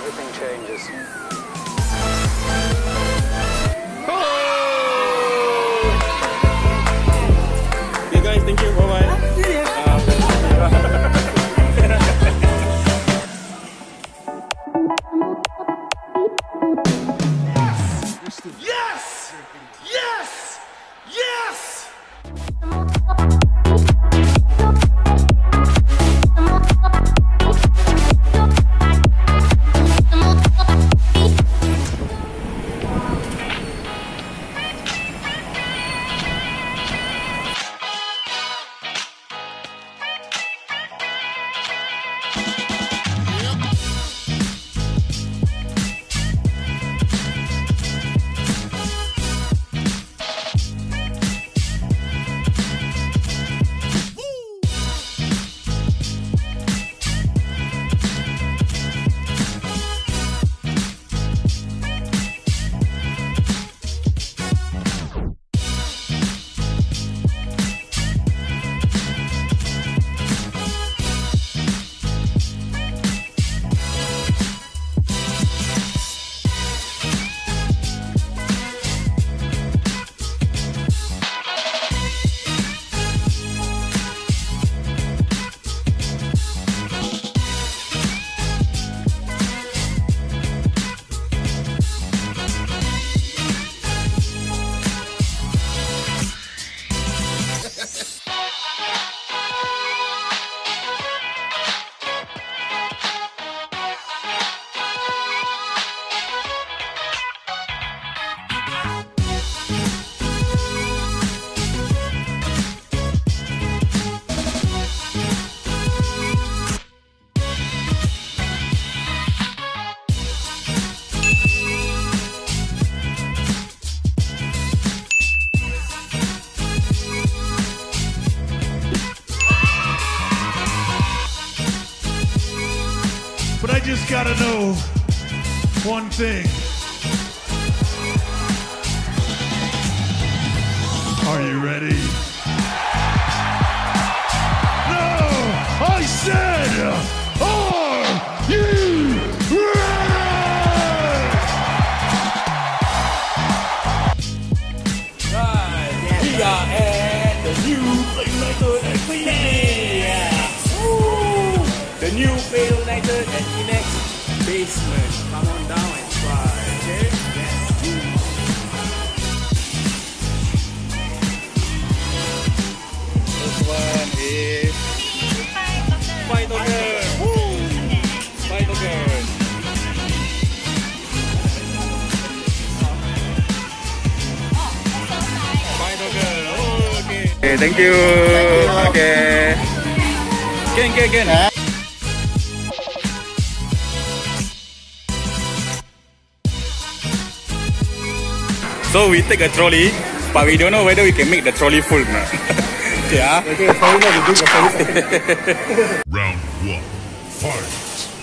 everything changes. Okay guys, thank you, bye bye. Yes! Yes! Yes! But I just gotta know one thing. Are you ready? No! I said, are you ready? Guys, we are at the new United and Phoenix. Woo! The new United and Phoenix basement. Come on down and try, okay? Yes. This one is Fighter. Woo! Fighter. Okay, thank you. Okay. Again. So we take a trolley, but we don't know whether we can make the trolley full or not. Yeah. Okay, so we know we do the trolley. Round one, fight.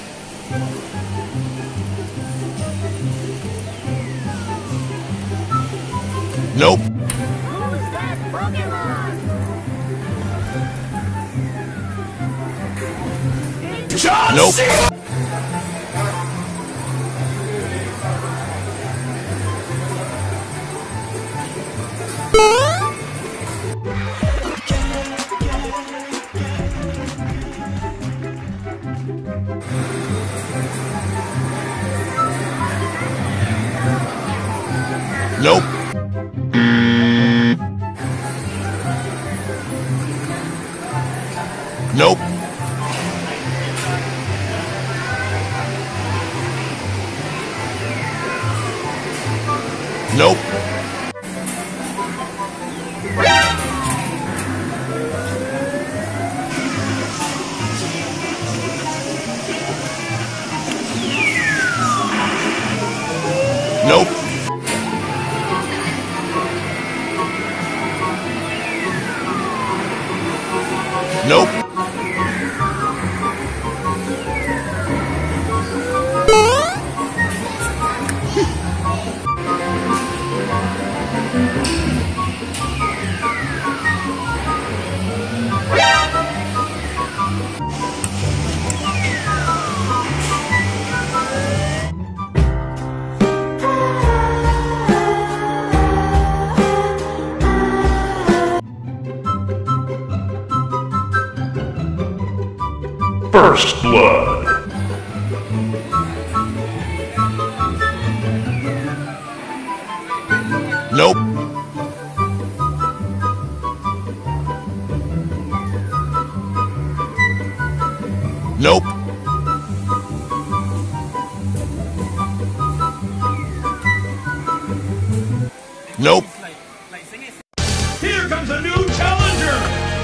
Nope. Who's that Pokemon? Nope. Nope. Nope. Nope. Nope. Nope. First blood. Nope. Nope. Nope. Here comes a new challenger.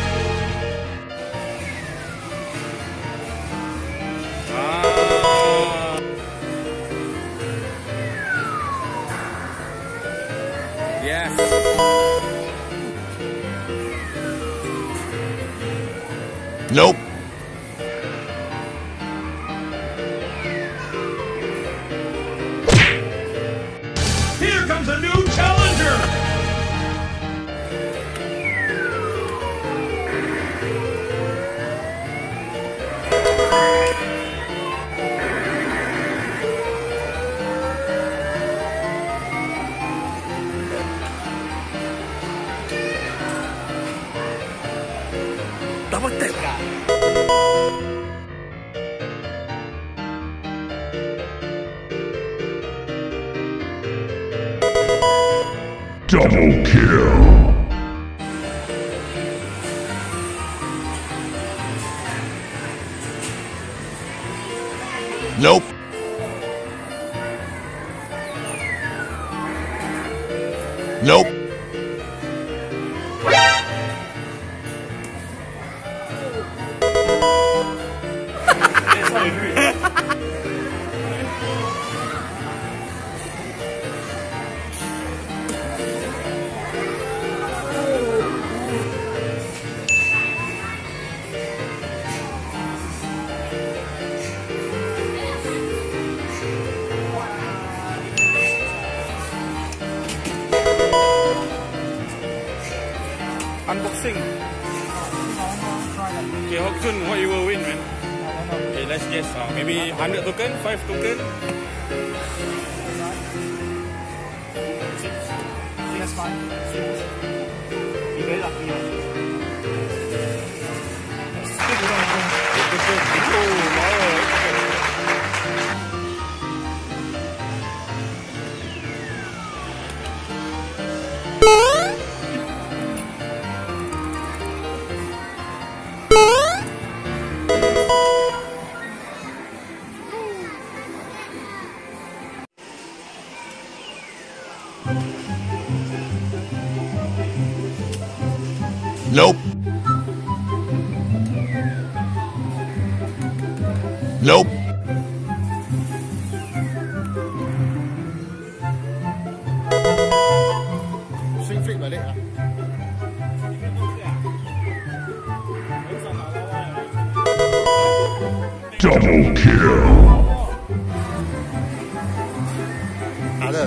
Yes. Nope. Here comes a new challenger. Double tap kah? Double kill. Nope. Nope. Unboxing. Okay, Hokjun, what you will win, man? Okay, let's guess. Maybe 100 token, 5 token. That's fine. You're very lucky. Nope. Nope. Swing flick balik lah. Double kill. Ada.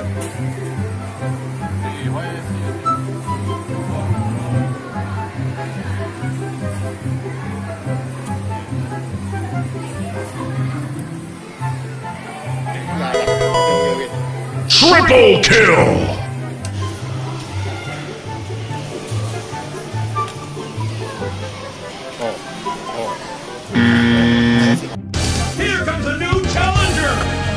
Triple kill. Here comes a new challenger.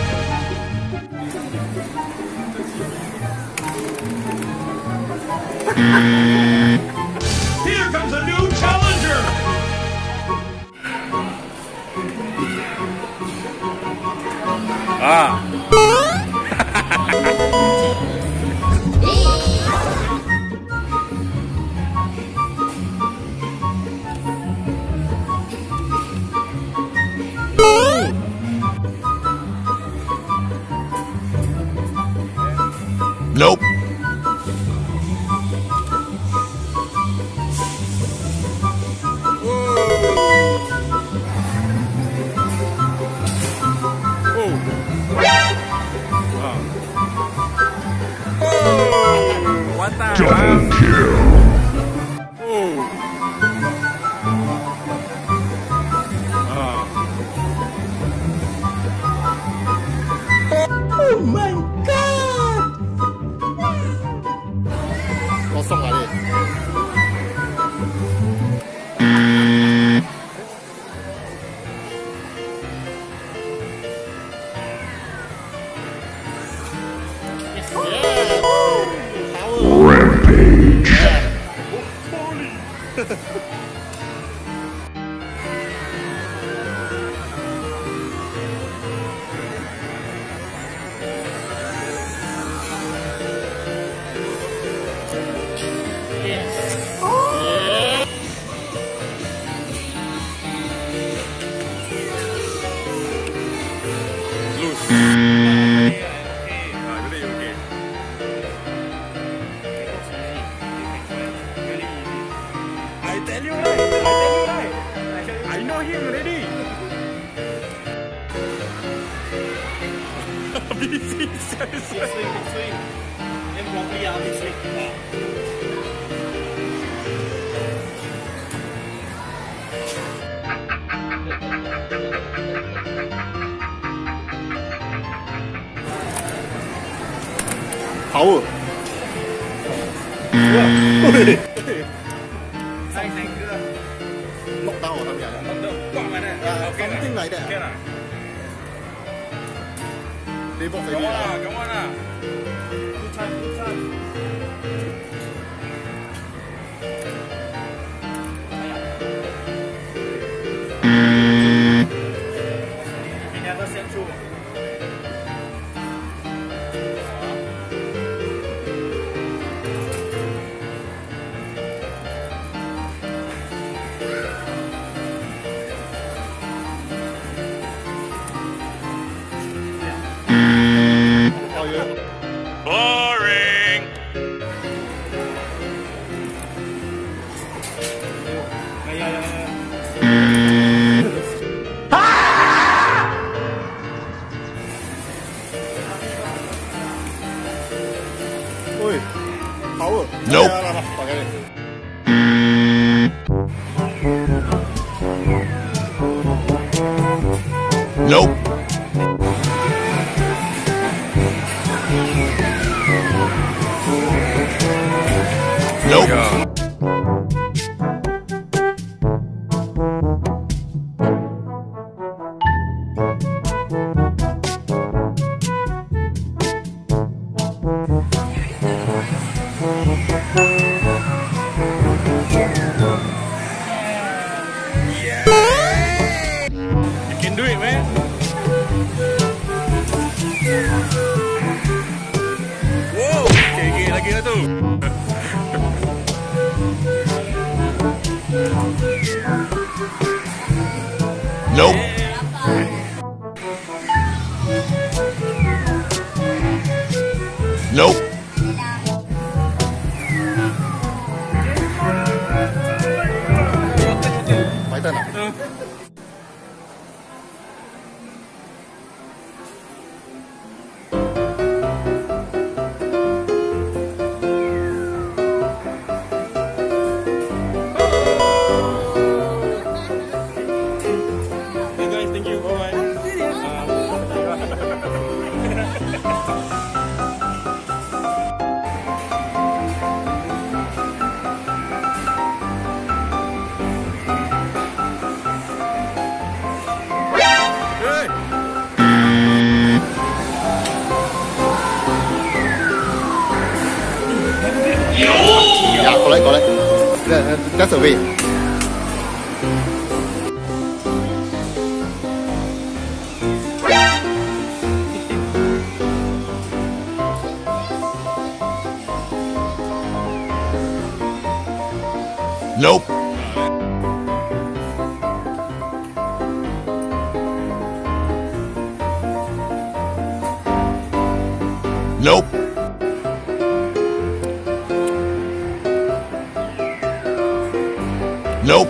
Here comes a new challenger. Ah. Nope. What the Double kill. Oh my god! saw him already. Busy. Swing. Yang properly big swing. Power. Nice angle. Knock down or something like that. Buat mana? Okay Something like that. Okay lah. They both Come ready. on lah, come on lah. Good time. He never sent through. Oh yeah. Boring. Yeah. Oi. Power. Nope. Dah, pakai ni. Nope. Nope. You can do it, man. Wow, okay, lagi lah tu. Nope. Nope. My turn lah. Hey guys, thank you. Bye-bye. Hey! Yeah, correct. That's the way. Nope. Nope. Nope.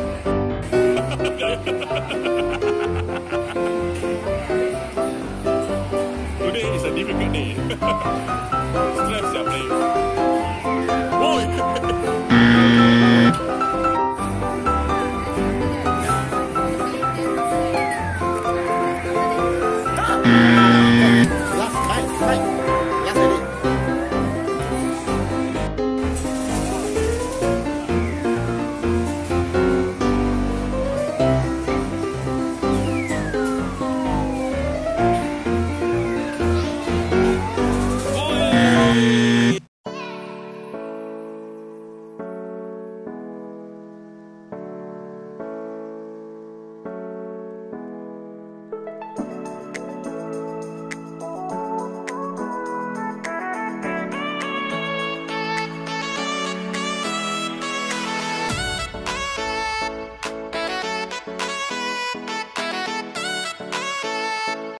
Today is a difficult day.